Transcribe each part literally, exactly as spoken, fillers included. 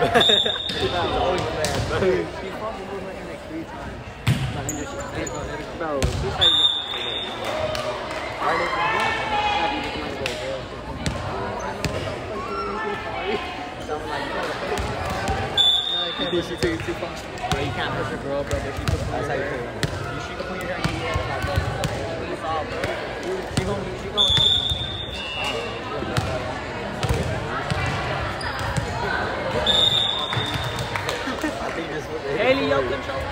always bad, bro. Dude, she fucking moved my hand like three times. Bro, she's like, right there. You think she took it too far? Bro, you can't push a girl, bro, but she took it. That's how you feel. You should put your hair in your head like that. It's all, bro. She gon' she gon' I think this was it. Haley, yo, control.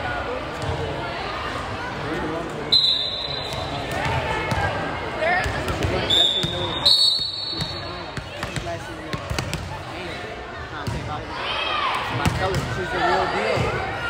She's the real deal.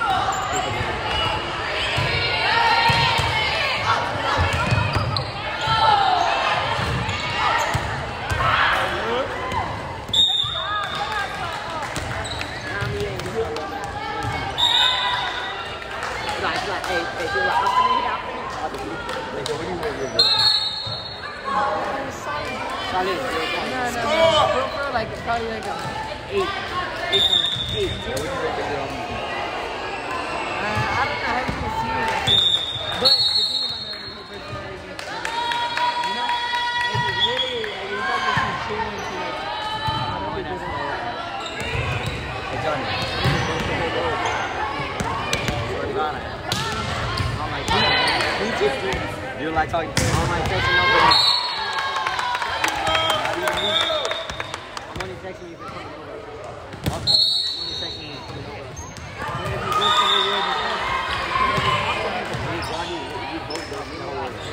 Like probably like a eight, eight, eight. Yeah, what do you think it on? Uh, I don't know. I haven't even seen it. But the thing about her is her personality. You know, like it's really like it's like she's chilling. She like I don't know. Hey Johnny, I'm like, you're like talking. I'm like texting over. Texting you for something over. Okay. I'm just texting you for something over. If you go somewhere weird, you both don't know what it is.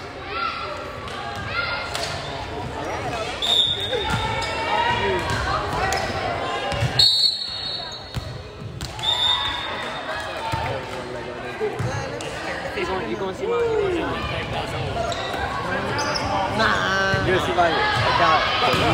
You gonna see my, you gonna see my. Nah. You're gonna see my account.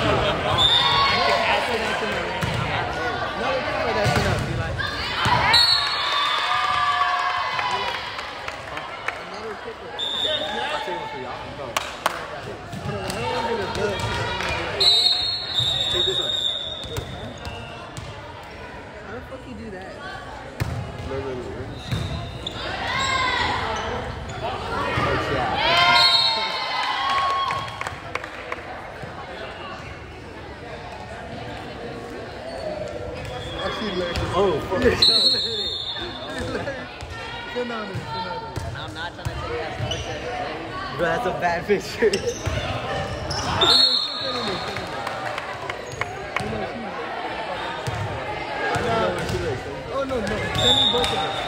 Take this one. How the fuck you do that? No, no, no. Oh, yeah. Oh, fuck. I'm not trying to say that's bro, that's a bad picture. Oh no, no, send me both of them.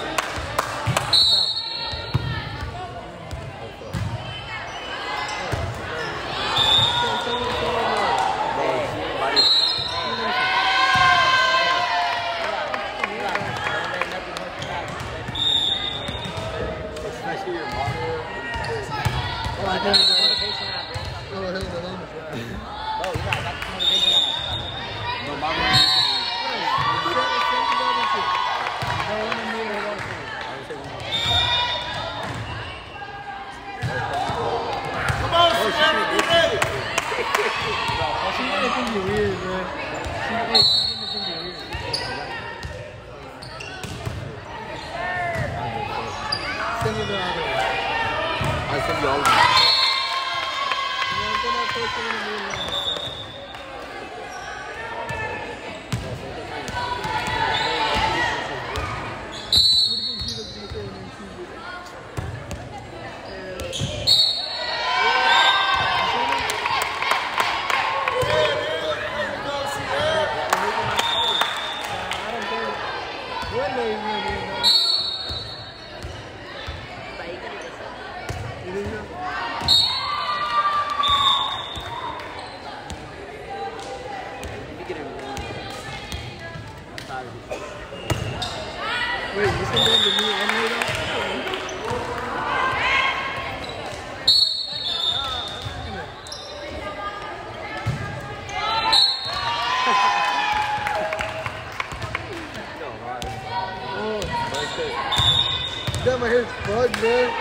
Damn, my hair's bugged, man.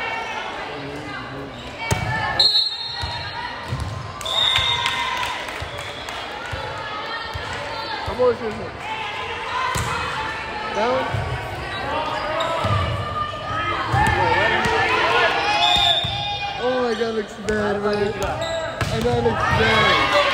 How much is it? That one? Oh my god, looks bad, man. I know it looks bad.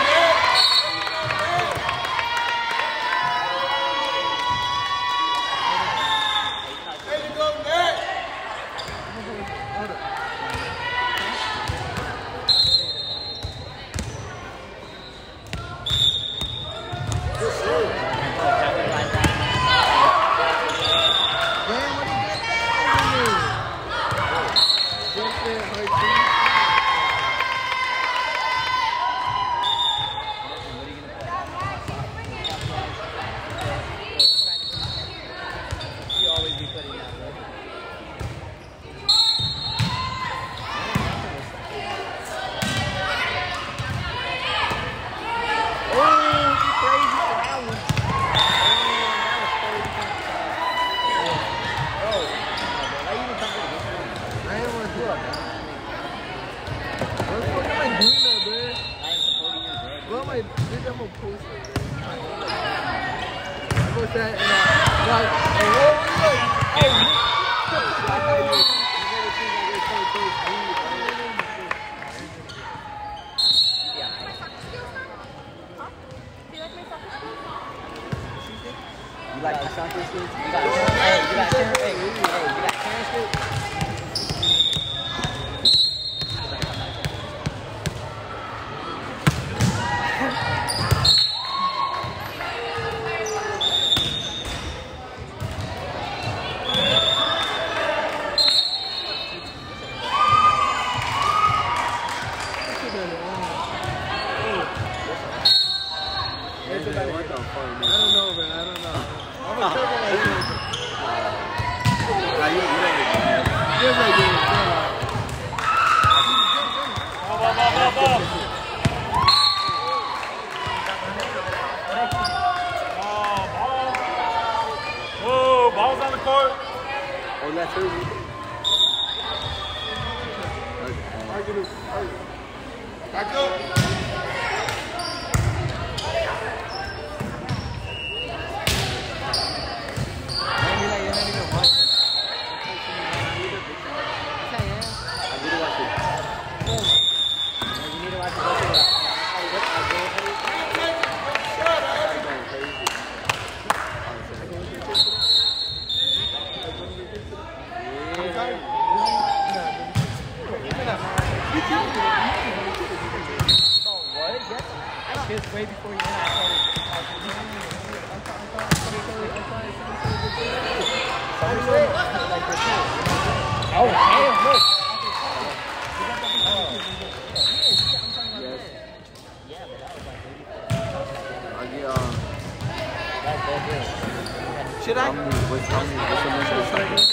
Should I? What's wrong? What's the message?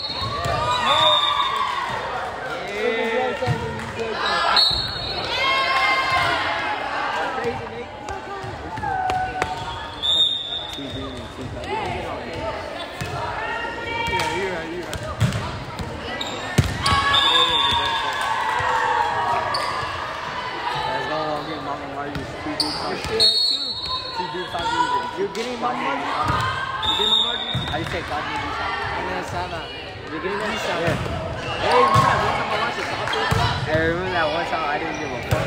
You're getting my money? You getting my money? I say God made you sound. And then Sana. You're getting my Yeah. Hey, remember that one time I watched the soccer video? I remember that one time I didn't give a fuck.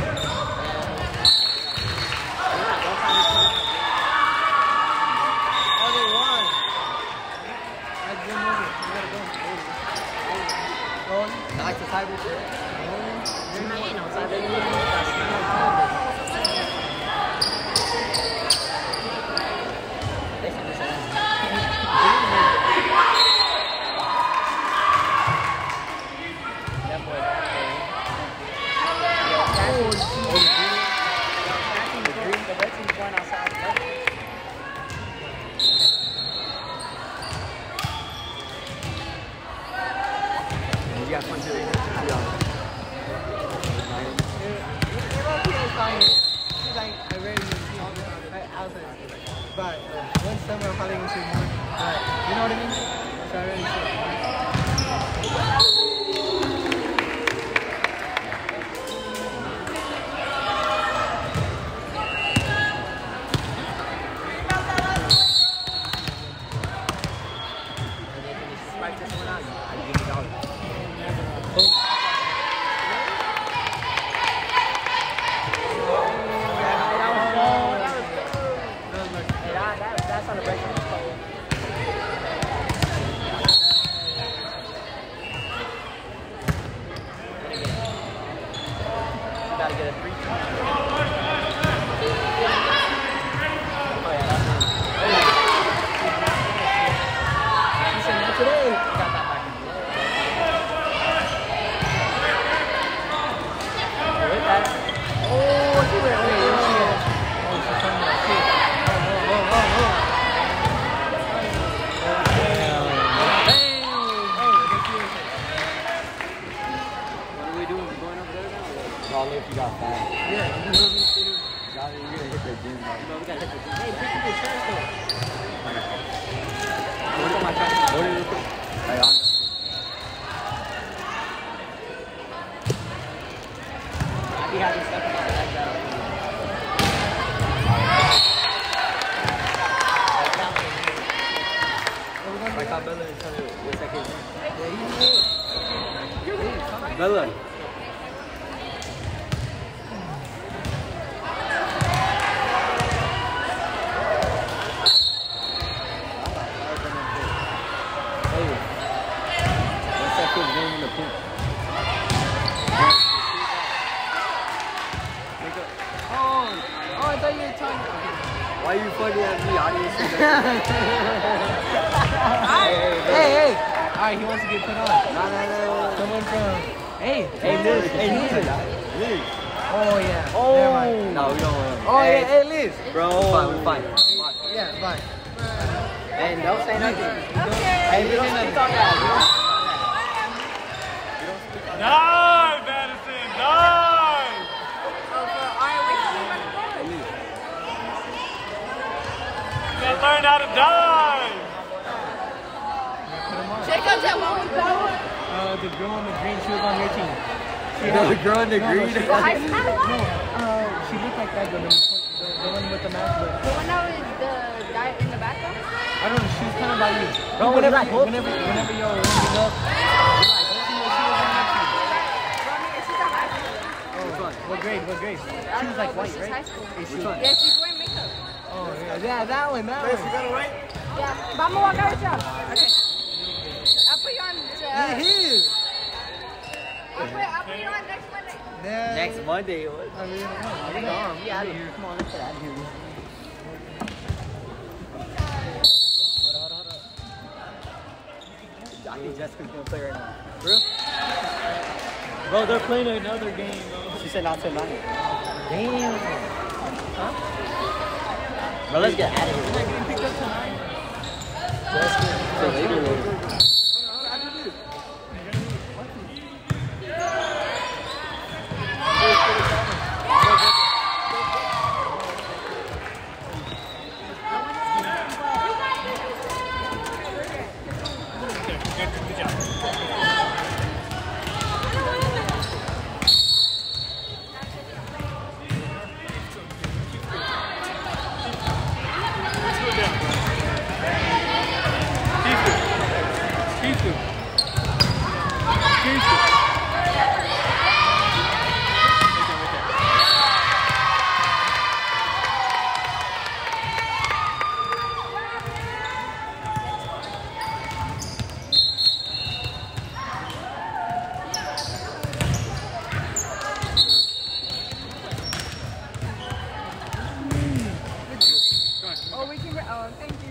Oh, they won. That's one moment. You gotta go. Go. I like the tiebreaker. You're not getting outside. They're getting outside. But uh, one summer I'm probably gonna see more. But you know what I mean? So I really You're gonna hit the gym. No, we gotta hit the gym. Hey, pick up your trash though. What is my trash? What is it? Hey, on. I be having stuff about it like that. I got Bella in front of it. What's that kid's name? Yeah, he's Bella. Hey, what's that kid's name in the pink? Oh, oh, I thought you were talking. Why are you fucking at me? Audience? Hey, hey, hey! Alright, he wants to get put on. No, no, no. Someone from. Hey, Hey, Liz. Hey, Liz. Liz. Oh, yeah. Oh. Never mind. No, we don't want to. Oh, hey, yeah, hey, Liz. Bro. We're fine, we're fine. Yeah, fine. Hey, don't say nothing. Okay. Hey, we don't speak on that. We don't speak on that. Dive, Madison, dive! Alright, wait till we run the ball. You gotta learn how to dive! Check out that one with power. Uh, the girl in the green, she was on your team. She No, the girl in the no, no, green. she- The high school No, one? uh, she looked like that girl, the, the, the one with the mask, but The one that was the guy in the background? I don't know, she was kind of like you. Bro, whenever, you're like, you- whenever, whenever you're warming up, you're like, oh, she was, she was on your team. Ronnie, she's a high school. Oh, what grade, what grade? She was like white, She's right? high school. Is she- Which one? Yeah, she's wearing makeup. Oh, yeah, yeah, that one, that one. Yeah. Vamos a walk out. Okay. I'll put you on. Uh, Here. I'll put, I'll put you on next Monday. Next Monday. What? I mean, oh, we are. We out of here. Come on, let's get out of here. Hold on, hold on, hold on. I think Jessica's gonna play right now. Bro? Bro, they're playing another game, bro. She said not till nine. Damn. Bro, let's get out of here. Getting picked up tonight. Jessica, till later, later. Good job. Oh, we can. Oh, thank you.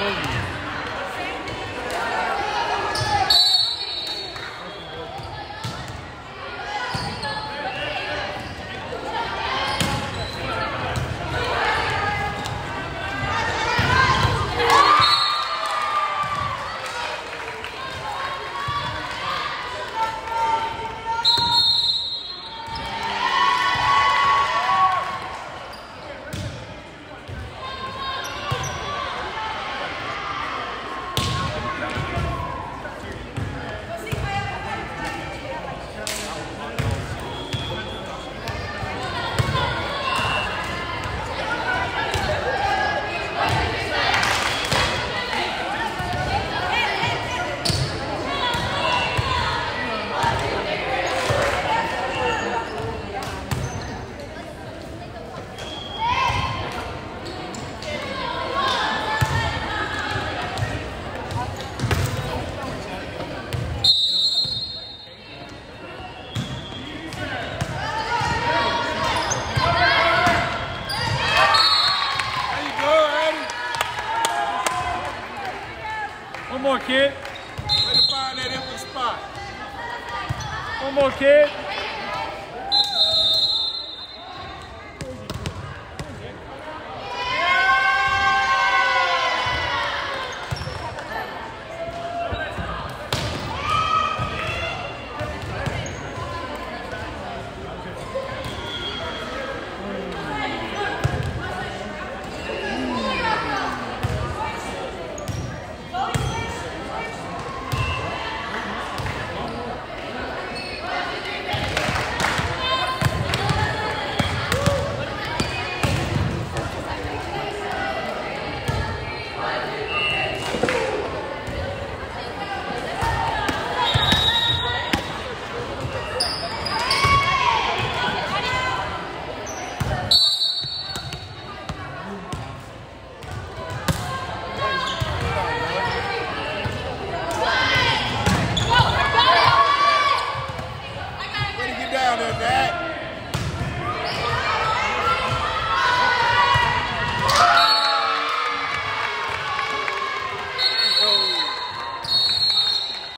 Kobe. One more, kid. Way to find that empty spot. One more, kid.